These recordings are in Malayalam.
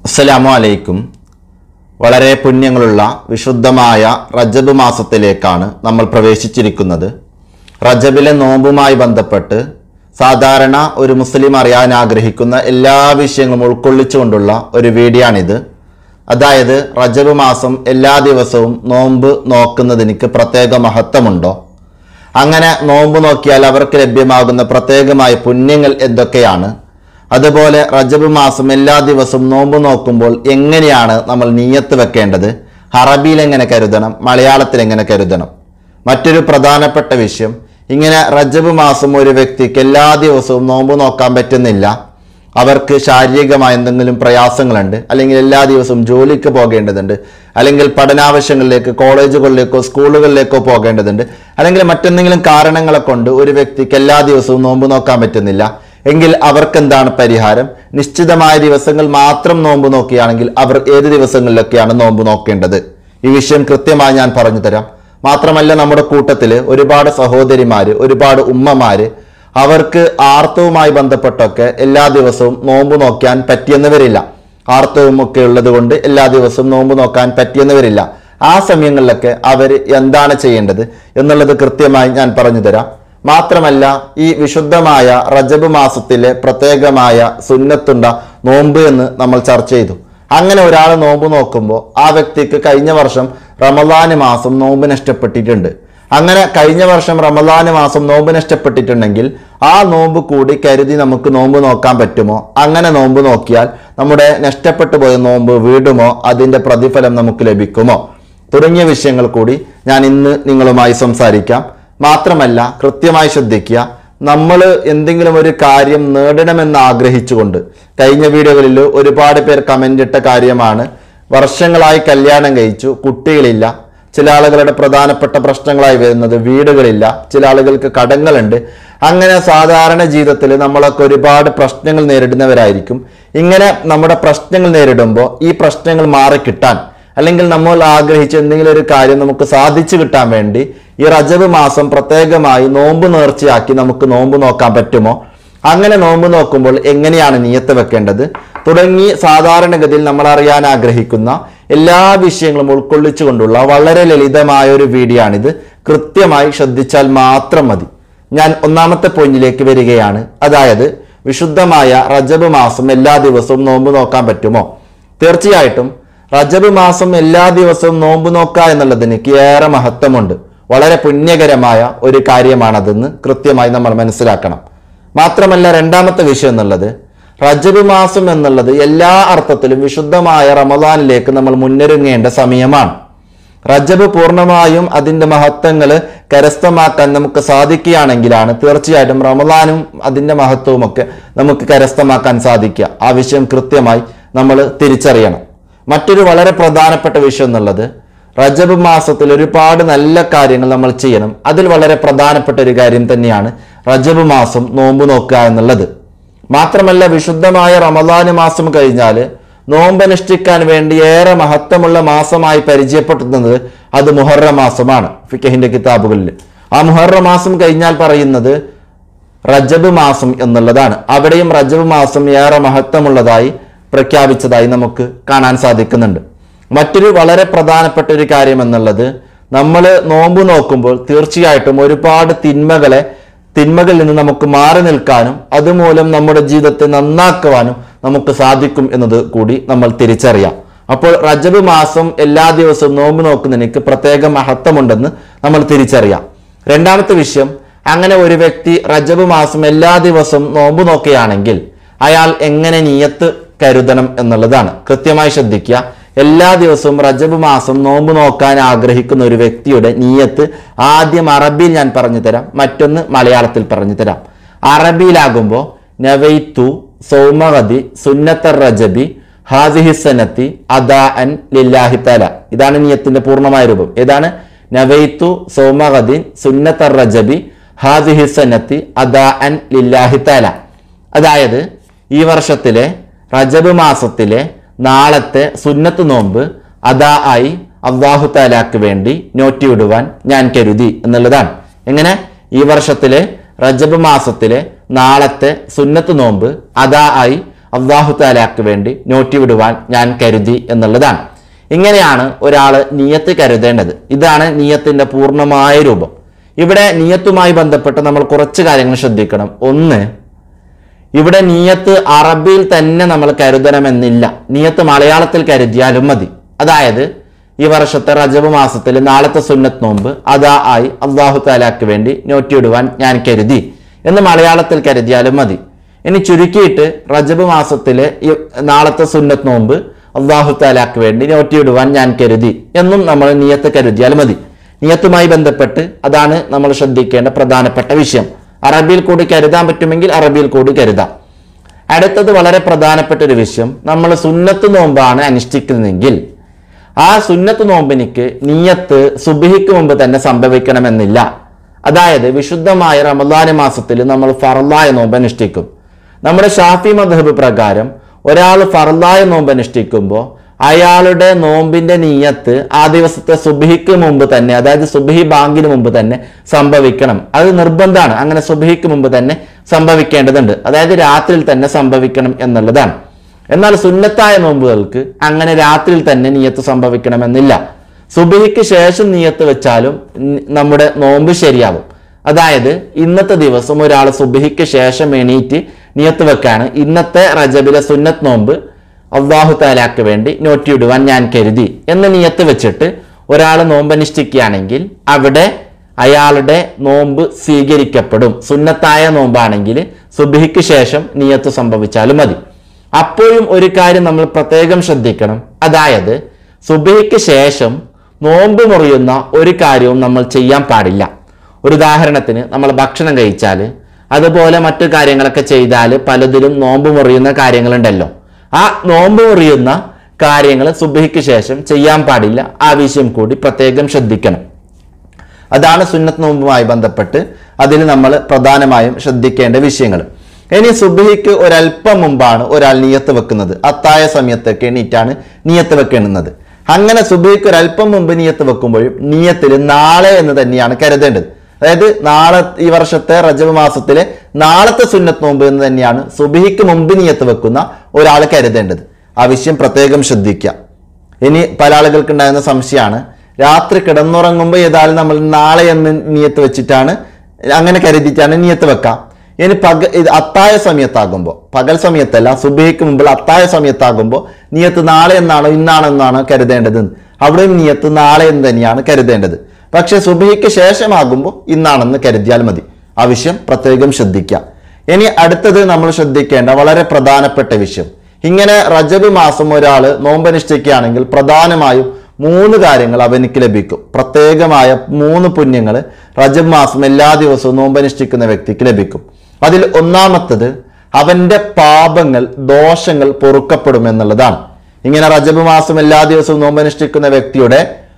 അസ്സലാമു അലൈക്കും. വളരെ പുണ്യങ്ങളുള്ള വിശുദ്ധമായ റജബ് മാസത്തിലേക്കാണ് നമ്മൾ പ്രവേശിച്ചിരിക്കുന്നത്. റജബിലെ നോമ്പുമായി ബന്ധപ്പെട്ട് സാധാരണ ഒരു മുസ്ലിം അറിയാൻ ആഗ്രഹിക്കുന്ന എല്ലാ വിഷയങ്ങളും ഉൾക്കൊള്ളിച്ചുകൊണ്ടുള്ള ഒരു വീഡിയോ ആണിത്. അതായത് റജബ് മാസം എല്ലാ ദിവസവും നോമ്പ് നോക്കുന്നതിന് പ്രത്യേക മഹത്വമുണ്ടോ, അങ്ങനെ നോമ്പ് നോക്കിയാൽ അവർക്ക് ലഭ്യമാകുന്ന പ്രത്യേകമായ പുണ്യങ്ങൾ എന്തൊക്കെയാണ്, അതുപോലെ റജബ് മാസം എല്ലാ ദിവസവും നോമ്പ് നോക്കുമ്പോൾ എങ്ങനെയാണ് നമ്മൾ നിയ്യത്ത് വെക്കേണ്ടത്, അറബിയിൽ എങ്ങനെ കരുതണം, മലയാളത്തിൽ എങ്ങനെ കരുതണം. മറ്റൊരു പ്രധാനപ്പെട്ട വിഷയം, ഇങ്ങനെ റജബ് മാസം ഒരു വ്യക്തിക്ക് എല്ലാ ദിവസവും നോമ്പ് നോക്കാൻ പറ്റുന്നില്ല, അവർക്ക് ശാരീരികമായ എന്തെങ്കിലും പ്രയാസങ്ങളുണ്ട്, അല്ലെങ്കിൽ എല്ലാ ദിവസവും ജോലിക്ക് പോകേണ്ടതുണ്ട്, അല്ലെങ്കിൽ പഠനാവശ്യങ്ങളിലേക്ക് കോളേജുകളിലേക്കോ സ്കൂളുകളിലേക്കോ പോകേണ്ടതുണ്ട്, അല്ലെങ്കിൽ മറ്റെന്തെങ്കിലും കാരണങ്ങളെ കൊണ്ട് ഒരു വ്യക്തിക്ക് എല്ലാ ദിവസവും നോമ്പ് നോക്കാൻ പറ്റുന്നില്ല എങ്കിൽ അവർക്ക് എന്താണ് പരിഹാരം? നിശ്ചിതമായ ദിവസങ്ങൾ മാത്രം നോമ്പ് നോക്കുകയാണെങ്കിൽ അവർ ഏത് ദിവസങ്ങളിലൊക്കെയാണ് നോമ്പ് നോക്കേണ്ടത്? ഈ വിഷയം കൃത്യമായി ഞാൻ പറഞ്ഞു തരാം. മാത്രമല്ല, നമ്മുടെ കൂട്ടത്തിൽ ഒരുപാട് സഹോദരിമാര്, ഒരുപാട് ഉമ്മമാര്, അവർക്ക് ആർത്തവുമായി ബന്ധപ്പെട്ടൊക്കെ എല്ലാ ദിവസവും നോമ്പ് നോക്കാൻ പറ്റിയെന്ന് വരില്ല. ആർത്തവും ഒക്കെ ഉള്ളത് കൊണ്ട് എല്ലാ ദിവസവും നോമ്പ് നോക്കാൻ പറ്റിയെന്ന് വരില്ല. ആ സമയങ്ങളിലൊക്കെ അവർ എന്താണ് ചെയ്യേണ്ടത് എന്നുള്ളത് കൃത്യമായി ഞാൻ പറഞ്ഞു തരാം. മാത്രമല്ല, ഈ വിശുദ്ധമായ റജബ് മാസത്തിലെ പ്രത്യേകമായ സുന്നത്തുണ്ട നോമ്പ് എന്ന് നമ്മൾ ചർച്ച ചെയ്തു. അങ്ങനെ ഒരാൾ നോമ്പ് നോക്കുമ്പോൾ ആ വ്യക്തിക്ക് കഴിഞ്ഞ വർഷം റമദാന് മാസം നോമ്പ് നഷ്ടപ്പെട്ടിട്ടുണ്ട്. അങ്ങനെ കഴിഞ്ഞ വർഷം റമദാന് മാസം നോമ്പ് നഷ്ടപ്പെട്ടിട്ടുണ്ടെങ്കിൽ ആ നോമ്പ് കൂടി കരുതി നമുക്ക് നോമ്പ് നോക്കാൻ പറ്റുമോ? അങ്ങനെ നോമ്പ് നോക്കിയാൽ നമ്മുടെ നഷ്ടപ്പെട്ടു പോയ നോമ്പ് വീടുമോ, അതിൻ്റെ പ്രതിഫലം നമുക്ക് ലഭിക്കുമോ, തുടങ്ങിയ വിഷയങ്ങൾ കൂടി ഞാൻ ഇന്ന് നിങ്ങളുമായി സംസാരിക്കാം. മാത്രമല്ല, കൃത്യമായി ശ്രദ്ധിക്കുക, നമ്മൾ എന്തെങ്കിലും ഒരു കാര്യം നേടണമെന്ന് ആഗ്രഹിച്ചുകൊണ്ട് കഴിഞ്ഞ വീഡിയോകളിൽ ഒരുപാട് പേർ കമൻ്റ് ഇട്ട കാര്യമാണ്, വർഷങ്ങളായി കല്യാണം കഴിച്ചു, കുട്ടികളില്ല, ചില ആളുകളുടെ പ്രധാനപ്പെട്ട പ്രശ്നങ്ങളായി വരുന്നത് വീടുകളില്ല, ചില ആളുകൾക്ക് കടങ്ങളുണ്ട്. അങ്ങനെ സാധാരണ ജീവിതത്തിൽ നമ്മളൊക്കെ ഒരുപാട് പ്രശ്നങ്ങൾ നേരിടുന്നവരായിരിക്കും. ഇങ്ങനെ നമ്മുടെ പ്രശ്നങ്ങൾ നേരിടുമ്പോൾ ഈ പ്രശ്നങ്ങൾ മാറിക്കിട്ടാൻ, അല്ലെങ്കിൽ നമ്മൾ ആഗ്രഹിച്ച എന്തെങ്കിലും ഒരു കാര്യം നമുക്ക് സാധിച്ചു കിട്ടാൻ വേണ്ടി ഈ റജബ് മാസം പ്രത്യേകമായി നോമ്പ് നേർച്ചയാക്കി നമുക്ക് നോമ്പ് നോക്കാൻ പറ്റുമോ? അങ്ങനെ നോമ്പ് നോക്കുമ്പോൾ എങ്ങനെയാണ് നിയ്യത്ത് വെക്കേണ്ടത് തുടങ്ങി സാധാരണഗതിയിൽ നമ്മൾ അറിയാൻ ആഗ്രഹിക്കുന്ന എല്ലാ വിഷയങ്ങളും ഉൾക്കൊള്ളിച്ചുകൊണ്ടുള്ള വളരെ ലളിതമായ ഒരു വീഡിയോ ആണിത്. കൃത്യമായി ശ്രദ്ധിച്ചാൽ മാത്രം മതി. ഞാൻ ഒന്നാമത്തെ പോയിന്റിലേക്ക് വരികയാണ്. അതായത്, വിശുദ്ധമായ റജബ് മാസം എല്ലാ ദിവസവും നോമ്പ് നോക്കാൻ പറ്റുമോ? തീർച്ചയായിട്ടും റജബ് മാസം എല്ലാ ദിവസവും നോമ്പ് നോക്കുക എന്നുള്ളതിന് ഏറെ മഹത്വമുണ്ട്. വളരെ പുണ്യകരമായ ഒരു കാര്യമാണതെന്ന് കൃത്യമായി നമ്മൾ മനസ്സിലാക്കണം. മാത്രമല്ല, രണ്ടാമത്തെ വിഷയം എന്നുള്ളത്, റജബ് മാസം എന്നുള്ളത് എല്ലാ അർത്ഥത്തിലും വിശുദ്ധമായ റമദാനിലേക്ക് നമ്മൾ മുന്നൊരുങ്ങേണ്ട സമയമാണ്. റജബ് പൂർണ്ണമായും അതിൻ്റെ മഹത്വങ്ങൾ കരസ്ഥമാക്കാൻ നമുക്ക് സാധിക്കുകയാണെങ്കിലാണ് തീർച്ചയായിട്ടും റമദാനും അതിൻ്റെ മഹത്വവും ഒക്കെ നമുക്ക് കരസ്ഥമാക്കാൻ സാധിക്കുക. ആ വിഷയം കൃത്യമായി നമ്മൾ തിരിച്ചറിയണം. മറ്റൊരു വളരെ പ്രധാനപ്പെട്ട വിഷയം എന്നുള്ളത്, റജബ് മാസത്തിൽ ഒരുപാട് നല്ല കാര്യങ്ങൾ നമ്മൾ ചെയ്യണം. അതിൽ വളരെ പ്രധാനപ്പെട്ട ഒരു കാര്യം തന്നെയാണ് റജബ് മാസം നോമ്പ് നോക്കുക എന്നുള്ളത്. മാത്രമല്ല, വിശുദ്ധമായ റമദാന് മാസം കഴിഞ്ഞാൽ നോമ്പ് അനുഷ്ഠിക്കാൻ വേണ്ടി ഏറെ മഹത്വമുള്ള മാസമായി പരിചയപ്പെടുത്തുന്നത് അത് മുഹറം മാസമാണ്. ഫിഖഹിന്റെ കിതാബുകളിൽ ആ മുഹറം മാസം കഴിഞ്ഞാൽ പറയുന്നത് റജബ് മാസം എന്നുള്ളതാണ്. അവിടെയും റജബ് മാസം ഏറെ മഹത്വമുള്ളതായി പ്രഖ്യാപിച്ചതായി നമുക്ക് കാണാൻ സാധിക്കുന്നുണ്ട്. മറ്റൊരു വളരെ പ്രധാനപ്പെട്ട ഒരു കാര്യം എന്നുള്ളത്, നമ്മൾ നോമ്പ് നോക്കുമ്പോൾ തീർച്ചയായിട്ടും ഒരുപാട് തിന്മകളിൽ നിന്ന് നമുക്ക് മാറി നിൽക്കാനും അതുമൂലം നമ്മുടെ ജീവിതത്തെ നന്നാക്കുവാനും നമുക്ക് സാധിക്കും എന്നത് കൂടി നമ്മൾ തിരിച്ചറിയാം. അപ്പോൾ റജബ് മാസം എല്ലാ ദിവസവും നോമ്പ് നോക്കുന്നതിന് പ്രത്യേക മഹത്വമുണ്ടെന്ന് നമ്മൾ തിരിച്ചറിയാം. രണ്ടാമത്തെ വിഷയം, അങ്ങനെ ഒരു വ്യക്തി റജബ് മാസം എല്ലാ ദിവസവും നോമ്പ് നോക്കുകയാണെങ്കിൽ അയാൾ എങ്ങനെ നിയ്യത്ത് കരുതണം എന്നുള്ളതാണ്. കൃത്യമായി ശ്രദ്ധിക്കുക. എല്ലാ ദിവസവും റജബ് മാസം നോമ്പ് നോക്കാൻ ആഗ്രഹിക്കുന്ന ഒരു വ്യക്തിയുടെ നിയ്യത്ത് ആദ്യം അറബിയിൽ ഞാൻ പറഞ്ഞു തരാം, മറ്റൊന്ന് മലയാളത്തിൽ പറഞ്ഞു തരാം. അറബിയിലാകുമ്പോൾ നവൈതു സൗമഗദി സുന്നത്തർ റജബി ഹാദിഹി സനത്തി അദാഅൻ ലില്ലാഹി തആല. ഇതാണ് നിയ്യത്തിന്റെ പൂർണ്ണമായ രൂപം. ഏതാണ്? നവൈതു സൗമഗദി സുന്നത്തർ റജബി ഹാദിഹി സനത്തി അദാഅൻ ലില്ലാഹി തആല. അതായത്, ഈ വർഷത്തിലെ റജബ് മാസത്തിലെ നാളത്തെ സുന്നത്ത് നോമ്പ് അദാ ആയി അല്ലാഹു തആലക്ക് വേണ്ടി നോറ്റിവിടുവാൻ ഞാൻ കരുതി എന്നുള്ളതാണ്. എങ്ങനെ? ഈ വർഷത്തിലെ റജബ് മാസത്തിലെ നാളത്തെ സുന്നത്ത് നോമ്പ് അദാ ആയി അല്ലാഹു തആലക്ക് വേണ്ടി നോറ്റി വിടുവാൻ ഞാൻ കരുതി എന്നുള്ളതാണ്. ഇങ്ങനെയാണ് ഒരാൾ നിയത്ത് കരുതേണ്ടത്. ഇതാണ് നിയത്തിന്റെ പൂർണ്ണമായ രൂപം. ഇവിടെ നിയത്തുമായി ബന്ധപ്പെട്ട് നമ്മൾ കുറച്ച് കാര്യങ്ങൾ ശ്രദ്ധിക്കണം. ഒന്ന്, ഇവിടെ നിയത്ത് അറബിയിൽ തന്നെ നമ്മൾ കരുതണമെന്നില്ല. നിയത്ത് മലയാളത്തിൽ കരുതിയാലും മതി. അതായത് ഈ വർഷത്തെ റജബ് മാസത്തിൽ നാളത്തെ സുന്നത്ത് നോമ്പ് അതാ ആയി അല്ലാഹു തആലക്ക് വേണ്ടി നോറ്റിയിടുവാൻ ഞാൻ കരുതി എന്ന് മലയാളത്തിൽ കരുതിയാലും മതി. ഇനി ചുരുക്കിയിട്ട് റജബ് മാസത്തിലെ ഈ നാളത്തെ സുന്നത്ത് നോമ്പ് അല്ലാഹു തആലക്ക് വേണ്ടി നോറ്റിയിടുവാൻ ഞാൻ കരുതി എന്നും നമ്മൾ നിയത്ത് കരുതിയാൽ മതി. നിയത്തുമായി ബന്ധപ്പെട്ട് അതാണ് നമ്മൾ ശ്രദ്ധിക്കേണ്ട പ്രധാനപ്പെട്ട വിഷയം. അറബിയിൽ കൂടി കരുതാൻ പറ്റുമെങ്കിൽ അറബിയിൽ കൂടി കരുതാം. അടുത്തത് വളരെ പ്രധാനപ്പെട്ട ഒരു വിഷയം, നമ്മൾ സുന്നത്ത് നോമ്പാണ് അനുഷ്ഠിക്കുന്നതെങ്കിൽ ആ സുന്നത്ത് നോമ്പിനിക്ക് നിയത്ത് സുബ്ഹിക്ക് മുമ്പ് തന്നെ സംഭവിക്കണമെന്നില്ല. അതായത് വിശുദ്ധമായ റമദാൻ മാസത്തിൽ നമ്മൾ ഫർളായ നോമ്പ് അനുഷ്ഠിക്കും. നമ്മുടെ ഷാഫി മദ്ഹബ് പ്രകാരം ഒരാൾ ഫർളായ നോമ്പ് അനുഷ്ഠിക്കുമ്പോൾ അയാളുടെ നോമ്പിന്റെ നിയത്ത് ആ ദിവസത്തെ സുബ്ഹിക്ക് മുമ്പ് തന്നെ, അതായത് സുബ്ഹി ബാങ്കിന് മുമ്പ് തന്നെ സംഭവിക്കണം. അത് നിർബന്ധമാണ്. അങ്ങനെ സുബ്ഹിക്ക് മുമ്പ് തന്നെ സംഭവിക്കേണ്ടതുണ്ട്. അതായത് രാത്രിയിൽ തന്നെ സംഭവിക്കണം എന്നുള്ളതാണ്. എന്നാൽ സുന്നത്തായ നോമ്പുകൾക്ക് അങ്ങനെ രാത്രിയിൽ തന്നെ നിയത്ത് സംഭവിക്കണമെന്നില്ല. സുബ്ഹിക്ക് ശേഷം നിയത്ത് വെച്ചാലും നമ്മുടെ നോമ്പ് ശരിയാവും. അതായത് ഇന്നത്തെ ദിവസം ഒരാൾ സുബ്ഹിക്ക് ശേഷം എണീറ്റ് നിയത്ത് വെക്കാണ് ഇന്നത്തെ റജബിലെ സുന്നത്ത് നോമ്പ് അല്ലാഹു തആലക്ക് വേണ്ടി നോറ്റിയിടുവാൻ ഞാൻ കരുതി എന്ന് നിയത്ത് വെച്ചിട്ട് ഒരാൾ നോമ്പ് അനുഷ്ഠിക്കുകയാണെങ്കിൽ അവിടെ അയാളുടെ നോമ്പ് സ്വീകരിക്കപ്പെടും. സുന്നത്തായ നോമ്പാണെങ്കിൽ സുബ്ഹിക്ക് ശേഷം നിയത്ത് സംഭവിച്ചാലും മതി. അപ്പോഴും ഒരു കാര്യം നമ്മൾ പ്രത്യേകം ശ്രദ്ധിക്കണം. അതായത് സുബ്ഹിക്ക് ശേഷം നോമ്പ് മുറിയുന്ന ഒരു കാര്യവും നമ്മൾ ചെയ്യാൻ പാടില്ല. ഒരു ഉദാഹരണത്തിന് നമ്മൾ ഭക്ഷണം കഴിച്ചാൽ, അതുപോലെ മറ്റു കാര്യങ്ങളൊക്കെ ചെയ്താൽ പലതിലും നോമ്പ് മുറിയുന്ന കാര്യങ്ങളുണ്ടല്ലോ. ആ നോമ്പ് മുറിയുന്ന കാര്യങ്ങൾ സുബ്ഹിക്ക് ശേഷം ചെയ്യാൻ പാടില്ല. ആ വിഷയം കൂടി പ്രത്യേകം ശ്രദ്ധിക്കണം. അതാണ് സുന്നത്ത് നോമ്പുമായി ബന്ധപ്പെട്ട് അതിൽ നമ്മൾ പ്രധാനമായും ശ്രദ്ധിക്കേണ്ട വിഷയങ്ങൾ. ഇനി സുബ്ഹിക്ക് ഒരല്പം മുമ്പാണ് ഒരാൾ നിയത്ത് വെക്കുന്നത്. അത്തായ സമയത്തൊക്കെ എണീറ്റാണ് നിയത്ത് വെക്കേണ്ടുന്നത്. അങ്ങനെ സുബ്ഹിക്ക് ഒരല്പം മുമ്പ് നിയത്ത് വെക്കുമ്പോഴും നിയത്തിൽ നാളെ എന്ന് തന്നെയാണ് കരുതേണ്ടത്. അതായത് നാളെ ഈ വർഷത്തെ റജബ് മാസത്തിലെ നാളത്തെ സുന്നത്ത് നോമ്പ് എന്ന് തന്നെയാണ് സുബ്ഹിക്ക് മുമ്പ് നിയത്ത് വെക്കുന്ന ഒരാൾ കരുതേണ്ടത്. ആ വിഷയം പ്രത്യേകം ശ്രദ്ധിക്കുക. ഇനി പല ആളുകൾക്ക് ഉണ്ടാകുന്ന സംശയമാണ്, രാത്രി കിടന്നുറങ്ങുമ്പോൾ ഏതായാലും നമ്മൾ നാളെ എന്ന് നിയത്ത് വെച്ചിട്ടാണ് അങ്ങനെ കരുതിയിട്ടാണ് നിയത്ത് വെക്കാം. ഇനി അത്തായ സമയത്താകുമ്പോൾ, പകൽ സമയത്തല്ല, സുബ്ഹിക്ക് മുമ്പ് അത്തായ സമയത്താകുമ്പോൾ നിയത്ത് നാളെ എന്നാണോ ഇന്നാണോ എന്നാണോ കരുതേണ്ടത്. അവിടെയും നിയത്ത് നാളെ എന്ന് തന്നെയാണ് കരുതേണ്ടത്. പക്ഷെ സുബ്ഹിക്ക് ശേഷമാകുമ്പോൾ ഇന്നാണെന്ന് കരുതിയാൽ മതി. ആ വിഷയം പ്രത്യേകം ശ്രദ്ധിക്കുക. ഇനി അടുത്തത് നമ്മൾ ശ്രദ്ധിക്കേണ്ട വളരെ പ്രധാനപ്പെട്ട വിഷയം, ഇങ്ങനെ റജബ് മാസം ഒരാൾ നോമ്പനുഷ്ഠിക്കുകയാണെങ്കിൽ പ്രധാനമായും 3 കാര്യങ്ങൾ അവനിക്ക് ലഭിക്കും. പ്രത്യേകമായ 3 പുണ്യങ്ങൾ റജബ് മാസം എല്ലാ ദിവസവും നോമ്പനുഷ്ഠിക്കുന്ന വ്യക്തിക്ക് ലഭിക്കും. അതിൽ ഒന്നാമത്തത് അവന്റെ പാപങ്ങൾ, ദോഷങ്ങൾ പൊറുക്കപ്പെടും എന്നുള്ളതാണ്. ഇങ്ങനെ റജബ് മാസം എല്ലാ ദിവസവും നോമ്പനുഷ്ഠിക്കുന്ന വ്യക്തിയുടെ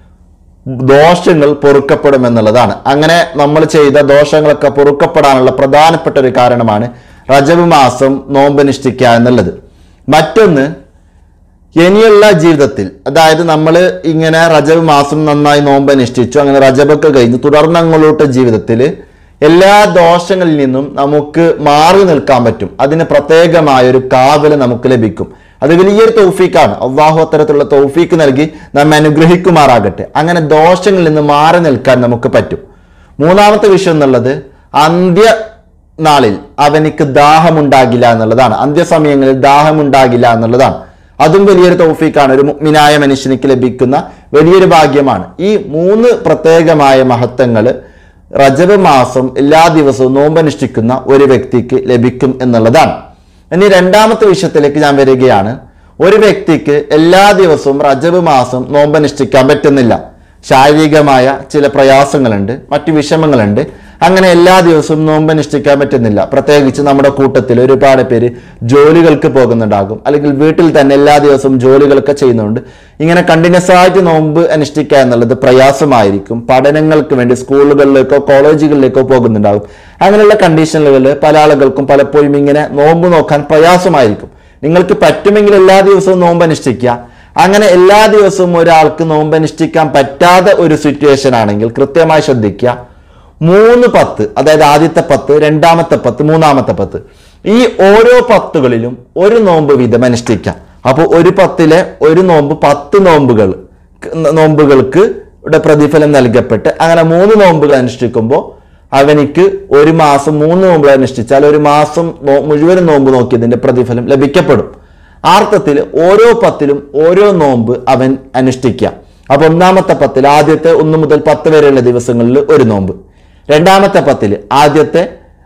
ദോഷങ്ങൾ പൊറുക്കപ്പെടും എന്നുള്ളതാണ്. അങ്ങനെ നമ്മൾ ചെയ്ത ദോഷങ്ങളൊക്കെ പൊറുക്കപ്പെടാനുള്ള പ്രധാനപ്പെട്ട ഒരു കാരണമാണ് റജബ് മാസം നോമ്പനുഷ്ഠിക്കുക എന്നുള്ളത്. മറ്റൊന്ന്, ഇനിയുള്ള ജീവിതത്തിൽ, അതായത് നമ്മൾ ഇങ്ങനെ റജബ് മാസം നന്നായി നോമ്പനുഷ്ഠിച്ചു, അങ്ങനെ റജബൊക്കെ കഴിഞ്ഞു തുടർന്ന് അങ്ങോട്ട് ജീവിതത്തിൽ എല്ലാ ദോഷങ്ങളിൽ നിന്നും നമുക്ക് മാറി നിൽക്കാൻ പറ്റും. അതിന് പ്രത്യേകമായ ഒരു കാവല് നമുക്ക് ലഭിക്കും. അത് വലിയൊരു തൗഫീഖാണ്. അല്ലാഹു അത്തരത്തിലുള്ള തൗഫീഖ് നൽകി നമ്മെ അനുഗ്രഹിക്കുമാറാകട്ടെ. അങ്ങനെ ദോഷങ്ങളിൽ നിന്ന് മാറി നിൽക്കാൻ നമുക്ക് പറ്റും. മൂന്നാമത്തെ വിഷയം എന്നുള്ളത്, അന്ത്യ നാളിൽ അവനിക്ക് ദാഹമുണ്ടാകില്ല എന്നുള്ളതാണ്. അന്ത്യസമയങ്ങളിൽ ദാഹമുണ്ടാകില്ല എന്നുള്ളതാണ്. അതും വലിയൊരു തൗഫീഖാണ്. ഒരു മുഅ്മിനായ മനുഷ്യനിക്ക് ലഭിക്കുന്ന വലിയൊരു ഭാഗ്യമാണ്. ഈ 3 പ്രത്യേകമായ മഹത്വങ്ങൾ റജബ് മാസം എല്ലാ ദിവസവും നോമ്പനുഷ്ഠിക്കുന്ന ഒരു വ്യക്തിക്ക് ലഭിക്കും എന്നുള്ളതാണ്. ഇനി രണ്ടാമത്തെ വിഷയത്തിലേക്ക് ഞാൻ വരികയാണ്. ഒരു വ്യക്തിക്ക് എല്ലാ ദിവസവും റജബ് മാസം നോമ്പനുഷ്ഠിക്കാൻ പറ്റുന്നില്ല. ശാരീരികമായ ചില പ്രയാസങ്ങളുണ്ട്, മറ്റു വിഷമങ്ങളുണ്ട്. അങ്ങനെ എല്ലാ ദിവസവും നോമ്പനുഷ്ഠിക്കാൻ പറ്റുന്നില്ല. പ്രത്യേകിച്ച് നമ്മുടെ കൂട്ടത്തിൽ ഒരുപാട് പേര് ജോലികൾക്ക് പോകുന്നുണ്ടാകും, അല്ലെങ്കിൽ വീട്ടിൽ തന്നെ എല്ലാ ദിവസവും ജോലികളൊക്കെ ചെയ്യുന്നുണ്ട്. ഇങ്ങനെ കണ്ടിന്യൂസ് ആയിട്ട് നോമ്പ് അനുഷ്ഠിക്കുക എന്നുള്ളത് പ്രയാസമായിരിക്കും. പഠനങ്ങൾക്ക് വേണ്ടി സ്കൂളുകളിലേക്കോ കോളേജുകളിലേക്കോ പോകുന്നുണ്ടാകും. അങ്ങനെയുള്ള കണ്ടീഷനുകളിൽ പല ആളുകൾക്കും പലപ്പോഴും ഇങ്ങനെ നോമ്പ് നോക്കാൻ പ്രയാസമായിരിക്കും. നിങ്ങൾക്ക് പറ്റുമെങ്കിൽ എല്ലാ ദിവസവും നോമ്പ് അനുഷ്ഠിക്കുക. അങ്ങനെ എല്ലാ ദിവസവും ഒരാൾക്ക് നോമ്പ് അനുഷ്ഠിക്കാൻ പറ്റാത്ത ഒരു സിറ്റുവേഷൻ ആണെങ്കിൽ കൃത്യമായി ശ്രദ്ധിക്കുക. 3 10, അതായത് ആദ്യത്തെ 10, രണ്ടാമത്തെ 10, മൂന്നാമത്തെ 10, ഈ ഓരോ 10കളിലും ഒരു നോമ്പ് വീതം അനുഷ്ഠിക്കാം. അപ്പോൾ ഒരു 10ലെ ഒരു നോമ്പ് 10 നോമ്പുകൾക്ക് ഇവിടെ പ്രതിഫലം നൽകപ്പെട്ട് അങ്ങനെ 3 നോമ്പുകൾ അനുഷ്ഠിക്കുമ്പോൾ അവനിക്ക് ഒരു മാസം 3 നോമ്പുകൾ അനുഷ്ഠിച്ചാൽ ഒരു മാസം മുഴുവൻ നോമ്പ് നോക്കിയതിന്റെ പ്രതിഫലം ലഭിക്കപ്പെടും. അർത്ഥത്തിൽ ഓരോ 10ലും ഓരോ നോമ്പ് അവൻ അനുഷ്ഠിക്കുക. അപ്പൊ ഒന്നാമത്തെ 10ൽ ആദ്യത്തെ 1 മുതൽ 10 വരെയുള്ള ദിവസങ്ങളിൽ ഒരു നോമ്പ്, രണ്ടാമത്തെ 10ൽ ആദ്യത്തെ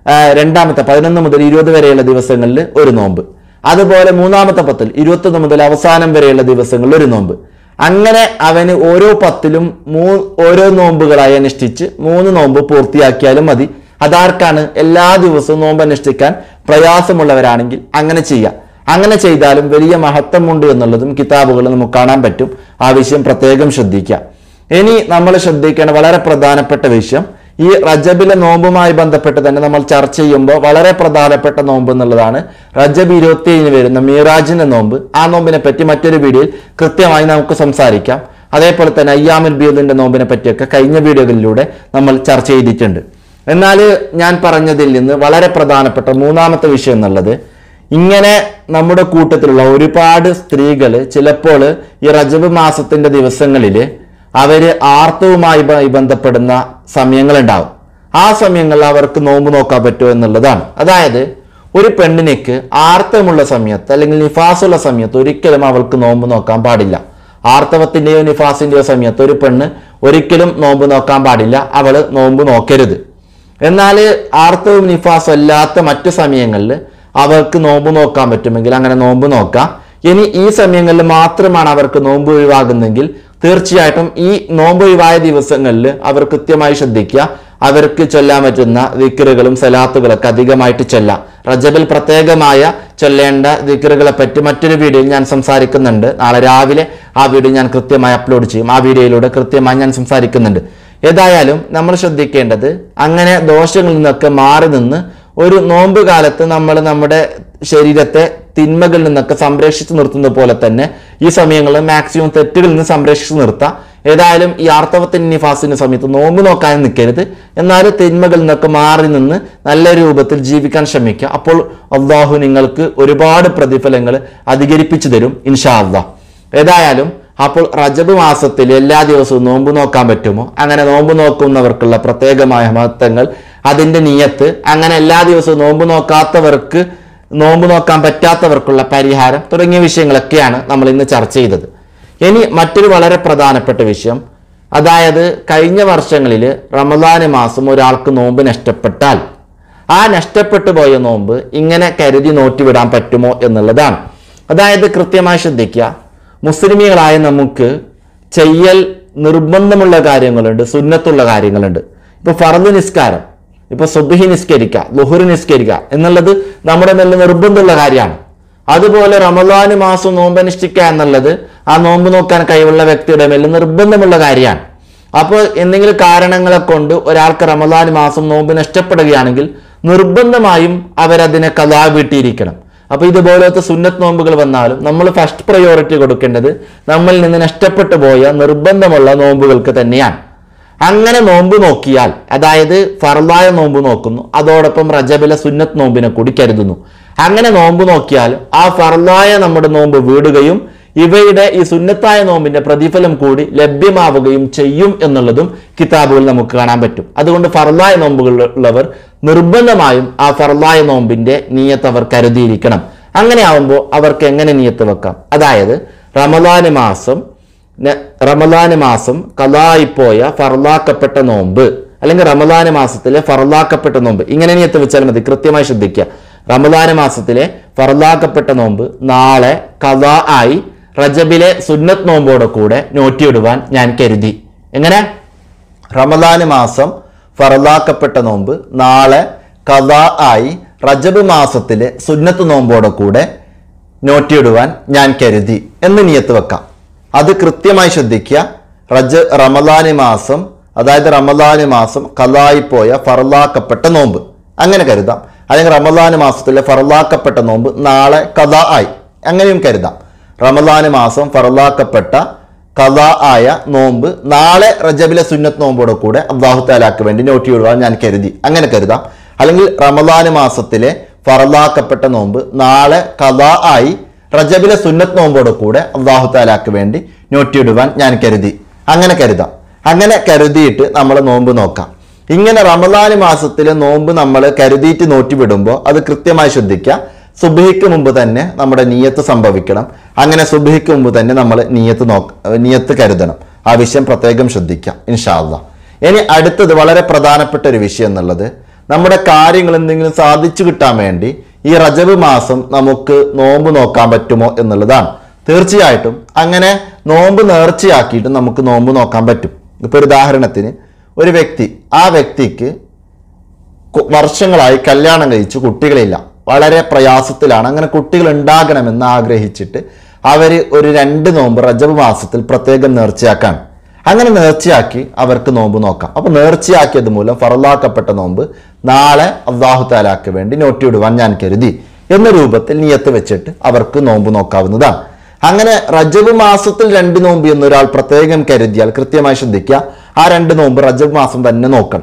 11 മുതൽ 20 വരെയുള്ള ദിവസങ്ങളിൽ ഒരു നോമ്പ്, അതുപോലെ മൂന്നാമത്തെ 10ൽ 21 മുതൽ അവസാനം വരെയുള്ള ദിവസങ്ങളിൽ ഒരു നോമ്പ്. അങ്ങനെ അവന് ഓരോ 10ലും ഓരോ നോമ്പുകളായി അനുഷ്ഠിച്ച് 3 നോമ്പ് പൂർത്തിയാക്കിയാലും മതി. അതാർക്കാണ് എല്ലാ ദിവസവും നോമ്പ് അനുഷ്ഠിക്കാൻ പ്രയാസമുള്ളവരാണെങ്കിൽ അങ്ങനെ ചെയ്യാം. അങ്ങനെ ചെയ്താലും വലിയ മഹത്വമുണ്ട് എന്നുള്ളതും കിതാബുകൾ നമുക്ക് കാണാൻ പറ്റും. ആ വിഷയം പ്രത്യേകം ശ്രദ്ധിക്കാം. ഇനി നമ്മൾ ശ്രദ്ധിക്കേണ്ട വളരെ പ്രധാനപ്പെട്ട വിഷയം, ഈ റജബിലെ നോമ്പുമായി ബന്ധപ്പെട്ട് തന്നെ നമ്മൾ ചർച്ച ചെയ്യുമ്പോൾ വളരെ പ്രധാനപ്പെട്ട നോമ്പ് എന്നുള്ളതാണ് റജബ് 27 വരുന്ന മീറാജിന്റെ നോമ്പ്. ആ നോമ്പിനെ പറ്റി മറ്റൊരു വീഡിയോയിൽ കൃത്യമായി നമുക്ക് സംസാരിക്കാം. അതേപോലെ തന്നെ അയ്യാമുൽ ബീദിന്റെ നോമ്പിനെ പറ്റിയൊക്കെ കഴിഞ്ഞ വീഡിയോകളിലൂടെ നമ്മൾ ചർച്ച ചെയ്തിട്ടുണ്ട്. എന്നാൽ ഞാൻ പറഞ്ഞതിൽ നിന്ന് വളരെ പ്രധാനപ്പെട്ട മൂന്നാമത്തെ വിഷയം എന്നുള്ളത്, ഇങ്ങനെ നമ്മുടെ കൂട്ടത്തിലുള്ള ഒരുപാട് സ്ത്രീകൾ ചിലപ്പോൾ ഈ റജബ് മാസത്തിന്റെ ദിവസങ്ങളിൽ അവര് ആർത്തവുമായി ബന്ധപ്പെടുന്ന സമയങ്ങളുണ്ടാവും. ആ സമയങ്ങളിൽ അവർക്ക് നോമ്പ് നോക്കാൻ പറ്റുമോ എന്നുള്ളതാണ്. അതായത് ഒരു പെണ്ണിനേക്ക് ആർത്തവമുള്ള സമയത്ത് അല്ലെങ്കിൽ നിഫാസുള്ള സമയത്ത് ഒരിക്കലും അവൾക്ക് നോമ്പ് നോക്കാൻ പാടില്ല. ആർത്തവത്തിന്റെയോ നിഫാസിന്റെയോ സമയത്ത് ഒരു പെണ്ണ് ഒരിക്കലും നോമ്പ് നോക്കാൻ പാടില്ല, അവള് നോമ്പ് നോക്കരുത്. എന്നാൽ ആർത്തവും നിഫാസും അല്ലാത്ത മറ്റു സമയങ്ങളിൽ അവർക്ക് നോമ്പ് നോക്കാൻ പറ്റുമെങ്കിൽ അങ്ങനെ നോമ്പ് നോക്കാം. ഇനി ഈ സമയങ്ങളിൽ മാത്രമാണ് അവർക്ക് നോമ്പ് ഒഴിവാകുന്നെങ്കിൽ തീർച്ചയായിട്ടും ഈ നോമ്പ് ഒഴിവായ ദിവസങ്ങളിൽ അവർ കൃത്യമായി ശ്രദ്ധിക്കുക. അവർക്ക് ചൊല്ലാൻ പറ്റുന്ന ദിക്റുകളും സലാത്തുകളൊക്കെ അധികമായിട്ട് ചൊല്ലാം. റജബിൽ പ്രത്യേകമായ ചൊല്ലേണ്ട ദിക്റുകളെ പറ്റി മറ്റൊരു വീഡിയോയിൽ ഞാൻ സംസാരിക്കുന്നുണ്ട്. നാളെ രാവിലെ ആ വീഡിയോ ഞാൻ കൃത്യമായി അപ്ലോഡ് ചെയ്യും. ആ വീഡിയോയിലൂടെ കൃത്യമായി ഞാൻ സംസാരിക്കുന്നുണ്ട്. ഏതായാലും നമ്മൾ ശ്രദ്ധിക്കേണ്ടത്, അങ്ങനെ ദോഷങ്ങളിൽ നിന്നൊക്കെ മാറി നിന്ന് ഒരു നോമ്പ് കാലത്ത് നമ്മൾ നമ്മുടെ ശരീരത്തെ തിന്മകളിൽ നിന്നൊക്കെ സംരക്ഷിച്ചു നിർത്തുന്നത് പോലെ തന്നെ ഈ സമയങ്ങളിൽ മാക്സിമം തെറ്റുകളിൽ നിന്ന് സംരക്ഷിച്ചു നിർത്താം. ഏതായാലും ഈ ആർത്തവത്തിന് നിഫാസിന്റെ സമയത്ത് നോമ്പ് നോക്കാൻ നിൽക്കരുത്. എന്നാലും തിന്മകളിൽ നിന്നൊക്കെ മാറി നിന്ന് നല്ല രൂപത്തിൽ ജീവിക്കാൻ ശ്രമിക്കുക. അപ്പോൾ അല്ലാഹു നിങ്ങൾക്ക് ഒരുപാട് പ്രതിഫലങ്ങൾ അധികരിപ്പിച്ചു തരും ഇൻഷാ അല്ലാഹ്. ഏതായാലും അപ്പോൾ റജബ് മാസത്തിൽ എല്ലാ ദിവസവും നോമ്പ് നോക്കാൻ പറ്റുമോ? അങ്ങനെ നോമ്പ് നോക്കുന്നവർക്കുള്ള പ്രത്യേകമായ മഹത്വങ്ങൾ, അതിന്റെ നിയത്ത്, അങ്ങനെ എല്ലാ ദിവസവും നോമ്പ് നോക്കാത്തവർക്ക് നോമ്പ് നോക്കാൻ പറ്റാത്തവർക്കുള്ള പരിഹാരം തുടങ്ങിയ വിഷയങ്ങളൊക്കെയാണ് നമ്മൾ ഇന്ന് ചർച്ച ചെയ്തത്. ഇനി മറ്റൊരു വളരെ പ്രധാനപ്പെട്ട വിഷയം, അതായത് കഴിഞ്ഞ വർഷങ്ങളിൽ റമദാൻ മാസം ഒരാൾക്ക് നോമ്പ് നഷ്ടപ്പെട്ടാൽ ആ നഷ്ടപ്പെട്ടു പോയ നോമ്പ് ഇങ്ങനെ കരുതി നോറ്റിവിടാൻ പറ്റുമോ എന്നുള്ളതാണ്. അതായത് കൃത്യമായി ശ്രദ്ധിക്കുക, മുസ്ലിമീങ്ങളായ നമുക്ക് ചെയ്യൽ നിർബന്ധമുള്ള കാര്യങ്ങളുണ്ട്, സുന്നത്തുള്ള കാര്യങ്ങളുണ്ട്. ഇപ്പൊ ഫർദ് നിസ്കാരം, ഇപ്പൊ സുബ്ഹി നിസ്കരിക്കുക, ളുഹ്ർ നിസ്കരിക്കുക എന്നുള്ളത് നമ്മുടെ മേൽ നിർബന്ധമുള്ള കാര്യമാണ്. അതുപോലെ റമദാൻ മാസം നോമ്പ് അനുഷ്ഠിക്കുക എന്നുള്ളത് ആ നോമ്പ് നോക്കാൻ കഴിവുള്ള വ്യക്തിയുടെ മേൽ നിർബന്ധമുള്ള കാര്യമാണ്. അപ്പോൾ എന്തെങ്കിലും കാരണങ്ങളെ കൊണ്ട് ഒരാൾക്ക് റമദാൻ മാസം നോമ്പ് നഷ്ടപ്പെടുകയാണെങ്കിൽ നിർബന്ധമായും അവരതിനെ ഖളാ വീട്ടിയിരിക്കണം. അപ്പൊ ഇതുപോലത്തെ സുന്നത്ത് നോമ്പുകൾ വന്നാലും നമ്മൾ ഫസ്റ്റ് പ്രയോറിറ്റി കൊടുക്കേണ്ടത് നമ്മളിൽ നിന്ന് നഷ്ടപ്പെട്ടു പോയ നിർബന്ധമുള്ള നോമ്പുകൾക്ക് തന്നെയാണ്. അങ്ങനെ നോമ്പ് നോക്കിയാൽ, അതായത് ഫർളായ നോമ്പ് നോക്കുന്നു, അതോടൊപ്പം റജബിലെ സുന്നത്ത് നോമ്പിനെ കൂടി കരുതുന്നു. അങ്ങനെ നോമ്പ് നോക്കിയാൽ ആ ഫർളായ നമ്മുടെ നോമ്പ് വീടുകയും ഇവയുടെ ഈ സുന്നത്തായ നോമ്പിന്റെ പ്രതിഫലം കൂടി ലഭ്യമാവുകയും ചെയ്യും എന്നുള്ളതും കിതാബുകൾ നമുക്ക് കാണാൻ പറ്റും. അതുകൊണ്ട് ഫർളായ നോമ്പുകളുള്ളവർ നിർബന്ധമായും ആ ഫർളായ നോമ്പിന്റെ നിയത്ത് അവർ കരുതിയിരിക്കണം. അങ്ങനെ ആവുമ്പോൾ അവർക്ക് എങ്ങനെ നിയത്ത് വെക്കാം? അതായത് റമദാൻ മാസം ഖളായിപ്പോയ ഫർളാക്കപ്പെട്ട നോമ്പ്, അല്ലെങ്കിൽ റമദാൻ മാസത്തിലെ ഫർളാക്കപ്പെട്ട നോമ്പ്, ഇങ്ങനെ നിയത്ത് വെച്ചാൽ മതി. കൃത്യമായി ശ്രദ്ധിക്കുക, റമദാൻ മാസത്തിലെ ഫർളാക്കപ്പെട്ട നോമ്പ് നാളെ ഖളാ ആയി റജബിലെ സുന്നത്ത് നോമ്പോടെ കൂടെ നോറ്റിയിടുവാൻ ഞാൻ കരുതി. എങ്ങനെ? റമദാൻ മാസം ഫർളാക്കപ്പെട്ട നോമ്പ് നാളെ ഖളാ ആയി റജബ് മാസത്തിലെ സുന്നത്ത് നോമ്പോടെ കൂടെ നോറ്റിയിടുവാൻ ഞാൻ കരുതി എന്ന് നിയത്ത് വെക്കാം. അത് കൃത്യമായി ശ്രദ്ധിക്കുക. റമദാൻ മാസം, അതായത് റമദാൻ മാസം ഖളായിപ്പോയ ഫർളാക്കപ്പെട്ട നോമ്പ് അങ്ങനെ കരുതാം. അല്ലെങ്കിൽ റമദാൻ മാസത്തിലെ ഫർളാക്കപ്പെട്ട നോമ്പ് നാളെ ഖളാ ആയി, അങ്ങനെയും കരുതാം. റമദാൻ മാസം ഫർളാക്കപ്പെട്ട ഖളാ ആയ നോമ്പ് നാളെ റജബിലെ സുന്നത്ത് നോമ്പോടെ കൂടെ അല്ലാഹു തആലാക്ക് വേണ്ടി നോറ്റിയിടുവാൻ ഞാൻ കരുതി, അങ്ങനെ കരുതാം. അല്ലെങ്കിൽ റമദാൻ മാസത്തിലെ ഫറലാക്കപ്പെട്ട നോമ്പ് നാളെ ഖദാ ആയി റജബിലെ സുന്നത്ത് നോമ്പോട് കൂടെ അല്ലാഹു തആലാക്ക് വേണ്ടി നോറ്റിയിടുവാൻ ഞാൻ കരുതി. അങ്ങനെ കരുതാം. അങ്ങനെ കരുതിയിട്ട് നമ്മൾ നോമ്പ് നോക്കാം. ഇങ്ങനെ റമദാൻ മാസത്തിലെ നോമ്പ് നമ്മൾ കരുതിയിട്ട് നോറ്റി വിടുമ്പോൾ അത് കൃത്യമായി ശ്രദ്ധിക്കുക. സുബ്ഹിക്ക് മുമ്പ് തന്നെ നമ്മുടെ നിയ്യത്ത് സംഭവിക്കണം. അങ്ങനെ സുബ്ഹിക്ക് മുമ്പ് തന്നെ നമ്മൾ നിയ്യത്ത് കരുതണം. ആ വിഷയം പ്രത്യേകം ശ്രദ്ധിക്കാം ഇൻഷാ അല്ലാഹ്. ഇനി അടുത്തത് വളരെ പ്രധാനപ്പെട്ട ഒരു വിഷയം എന്നുള്ളത്, നമ്മുടെ കാര്യങ്ങൾ എന്തെങ്കിലും സാധിച്ചു കിട്ടാൻ വേണ്ടി ഈ റജബ് മാസം നമുക്ക് നോമ്പ് നോക്കാൻ പറ്റുമോ എന്നുള്ളതാണ്. തീർച്ചയായിട്ടും അങ്ങനെ നോമ്പ് നേർച്ചയാക്കിയിട്ട് നമുക്ക് നോമ്പ് നോക്കാൻ പറ്റും. ഇപ്പോൾ ഒരു ഉദാഹരണത്തിന് ഒരു വ്യക്തി, ആ വ്യക്തിക്ക് വർഷങ്ങളായി കല്യാണം കഴിച്ചു കുട്ടികളില്ല, വളരെ പ്രയാസത്തിലാണ്. അങ്ങനെ കുട്ടികൾ ഉണ്ടാകണമെന്ന് ആഗ്രഹിച്ചിട്ട് അവർ ഒരു 2 നോമ്പ് റജബ് മാസത്തിൽ പ്രത്യേകം നേർച്ചയാക്കാൻ. അങ്ങനെ നേർച്ചയാക്കി അവർക്ക് നോമ്പ് നോക്കാം. അപ്പോൾ നേർച്ചയാക്കിയത് മൂലം ഫറലാക്കപ്പെട്ട നോമ്പ് നാളെ അല്ലാഹു തആലാക്ക് വേണ്ടി നോറ്റിയിടുവാൻ ഞാൻ കരുതി എന്ന രൂപത്തിൽ നിയത്ത് വെച്ചിട്ട് അവർക്ക് നോമ്പ് നോക്കാവുന്നതാണ്. അങ്ങനെ റജബ് മാസത്തിൽ 2 നോമ്പ് എന്നൊരാൾ പ്രത്യേകം കരുതിയാൽ കൃത്യമായി ശ്രദ്ധിക്കുക, ആ 2 നോമ്പ് റജബ് മാസം തന്നെ നോക്കണം.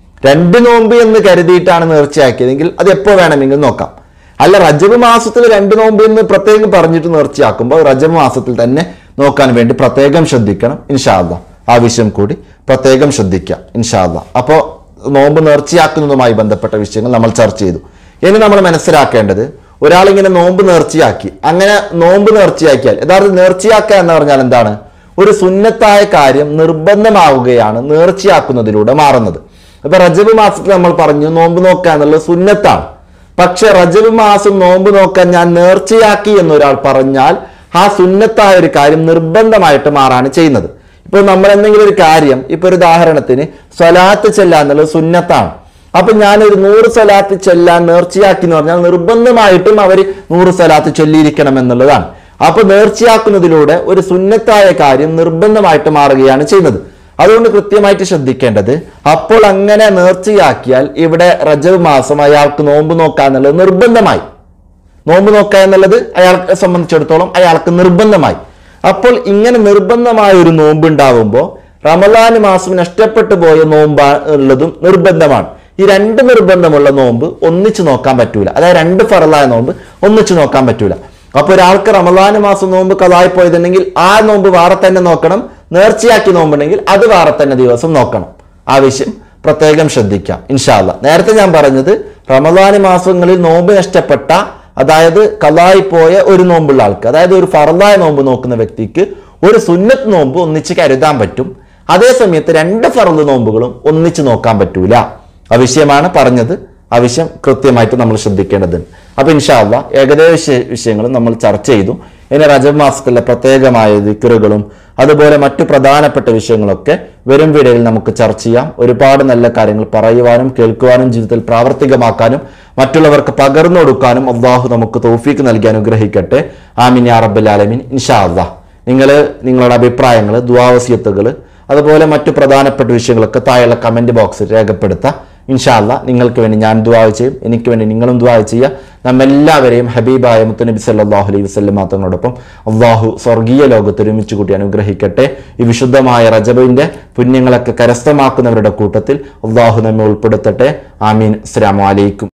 2 നോമ്പ് എന്ന് കരുതിയിട്ടാണ് നേർച്ചയാക്കിയതെങ്കിൽ അത് എപ്പോൾ വേണമെങ്കിൽ നോക്കാം. അല്ല, റജബ് മാസത്തിൽ 2 നോമ്പ് എന്ന് പ്രത്യേകം പറഞ്ഞിട്ട് നേർച്ചയാക്കുമ്പോൾ റജബ് മാസത്തിൽ തന്നെ നോക്കാൻ വേണ്ടി പ്രത്യേകം ശ്രദ്ധിക്കണം ഇൻഷാ അല്ലാഹ്. ആ വിഷയം കൂടി പ്രത്യേകം ശ്രദ്ധിക്കുക ഇൻഷാ അല്ലാഹ്. അപ്പോൾ നോമ്പ് നേർച്ചയാക്കുന്നതുമായി ബന്ധപ്പെട്ട വിഷയങ്ങൾ നമ്മൾ ചർച്ച ചെയ്തു. ഇനി നമ്മൾ മനസ്സിലാക്കേണ്ടത്, ഒരാളിങ്ങനെ നോമ്പ് നേർച്ചയാക്കി, അങ്ങനെ നോമ്പ് നേർച്ചയാക്കിയാൽ യഥാർത്ഥ നേർച്ചയാക്കുക എന്ന് പറഞ്ഞാൽ എന്താണ്? ഒരു സുന്നത്തായ കാര്യം നിർബന്ധമാവുകയാണ് നേർച്ചയാക്കുന്നതിലൂടെ മാറുന്നത്. ഇപ്പൊ റജബ് മാസത്തിൽ നമ്മൾ പറഞ്ഞു നോമ്പ് നോക്കുക എന്നുള്ളത് സുന്നത്താണ്. പക്ഷെ റജബ് മാസം നോമ്പ് നോക്കാൻ ഞാൻ നേർച്ചയാക്കി എന്നൊരാൾ പറഞ്ഞാൽ ആ സുന്നത്തായ ഒരു കാര്യം നിർബന്ധമായിട്ട് മാറാണ് ചെയ്യുന്നത്. ഇപ്പൊ നമ്മൾ എന്തെങ്കിലും ഒരു കാര്യം, ഇപ്പൊ ഒരു ഉദാഹരണത്തിന് സ്വലാത്ത് ചെല്ലാൻ എന്നുള്ളത് സുന്നത്താണ്. അപ്പൊ ഞാനൊരു 100 സ്വലാത്ത് ചെല്ലാൻ നേർച്ചയാക്കി എന്ന് പറഞ്ഞാൽ നിർബന്ധമായിട്ടും അവർ 100 സ്വലാത്ത് ചൊല്ലിയിരിക്കണം എന്നുള്ളതാണ്. അപ്പൊ നേർച്ചയാക്കുന്നതിലൂടെ ഒരു സുന്നത്തായ കാര്യം നിർബന്ധമായിട്ട് മാറുകയാണ് ചെയ്യുന്നത്. അതുകൊണ്ട് കൃത്യമായിട്ട് ശ്രദ്ധിക്കേണ്ടത്, അപ്പോൾ അങ്ങനെ നേർച്ചയാക്കിയാൽ ഇവിടെ റജബ് മാസം അയാൾക്ക് നോമ്പ് നോക്കുക എന്നുള്ളത് നിർബന്ധമായി. നോമ്പ് നോക്കുക എന്നുള്ളത് അയാളെ സംബന്ധിച്ചിടത്തോളം അയാൾക്ക് നിർബന്ധമായി. അപ്പോൾ ഇങ്ങനെ നിർബന്ധമായ ഒരു നോമ്പ് ഉണ്ടാവുമ്പോൾ റമദാൻ മാസം നഷ്ടപ്പെട്ടു പോയ നോമ്പ് ഉള്ളതും നിർബന്ധമാണ്. ഈ 2 നിർബന്ധമുള്ള നോമ്പ് ഒന്നിച്ച് നോക്കാൻ പറ്റൂല. അതായത് 2 ഫറലായ നോമ്പ് ഒന്നിച്ച് നോക്കാൻ പറ്റൂല. അപ്പൊ ഒരാൾക്ക് റമദാൻ മാസം നോമ്പ് കളായി പോയതുണ്ടെങ്കിൽ ആ നോമ്പ് വേറെ തന്നെ നോക്കണം. നേർച്ചയാക്കി നോമ്പുണ്ടെങ്കിൽ അത് വേറെ തന്നെ ദിവസം നോക്കണം. ആ വിഷയം പ്രത്യേകം ശ്രദ്ധിക്കാം ഇൻഷാ അല്ലാഹ്. നേരത്തെ ഞാൻ പറഞ്ഞത് റമദാൻ മാസങ്ങളിൽ നോമ്പ് നഷ്ടപ്പെട്ട, അതായത് കളായി പോയ ഒരു നോമ്പുള്ള ആൾക്ക്, അതായത് ഒരു ഫറലായ നോമ്പ് നോക്കുന്ന വ്യക്തിക്ക് ഒരു സുന്നത്ത് നോമ്പ് ഒന്നിച്ച് കരുതാൻ പറ്റും. അതേ സമയത്ത് 2 ഫറല് നോമ്പുകളും ഒന്നിച്ച് നോക്കാൻ പറ്റൂല. ആ വിഷയമാണ് പറഞ്ഞത്. ആ വിഷയം കൃത്യമായിട്ട് നമ്മൾ ശ്രദ്ധിക്കേണ്ടതുണ്ട്. അപ്പൊ ഇൻഷാ അല്ലാഹ് ഏകദേശ വിഷയങ്ങളും നമ്മൾ ചർച്ച ചെയ്തു. ഇനി റജബ് മാസത്തിലെ പ്രത്യേകമായ ദിക്റുകളും അതുപോലെ മറ്റു പ്രധാനപ്പെട്ട വിഷയങ്ങളൊക്കെ വരും വീഡിയോയിൽ നമുക്ക് ചർച്ച ചെയ്യാം. ഒരുപാട് നല്ല കാര്യങ്ങൾ പറയുവാനും കേൾക്കുവാനും ജീവിതത്തിൽ പ്രാവർത്തികമാക്കാനും മറ്റുള്ളവർക്ക് പകർന്നു കൊടുക്കാനും അല്ലാഹു നമുക്ക് തൗഫീക്ക് നൽകി അനുഗ്രഹിക്കട്ടെ. ആമീൻ യാ റബ്ബൽ ആലമീൻ. ഇൻഷാ അല്ലാഹ് നിങ്ങളുടെ അഭിപ്രായങ്ങൾ, ദുആ വസിയത്തുകൾ അതുപോലെ മറ്റു പ്രധാനപ്പെട്ട വിഷയങ്ങളൊക്കെ താഴെയുള്ള കമന്റ് ബോക്സിൽ രേഖപ്പെടുത്താം. ഇൻഷാ അല്ലാഹ് നിങ്ങൾക്ക് വേണ്ടി ഞാൻ ദുആ ചെയ്യും, എനിക്ക് വേണ്ടി നിങ്ങളും ദുആ ചെയ്യുക. നമ്മെല്ലാവരെയും ഹബീബായ മുത്തുനബി സല്ലല്ലാഹു അലൈഹി വസല്ലം തങ്ങളോടൊപ്പം അല്ലാഹു സ്വർഗീയ ലോകത്ത് ഒരുമിച്ച് കൂട്ടി അനുഗ്രഹിക്കട്ടെ. ഈ വിശുദ്ധമായ റജബിന്റെ പുണ്യങ്ങളൊക്കെ കരസ്ഥമാക്കുന്നവരുടെ കൂട്ടത്തിൽ അല്ലാഹു നമ്മെ ഉൾപ്പെടുത്തട്ടെ. ആമീൻ. അസ്സലാമു അലൈക്കും.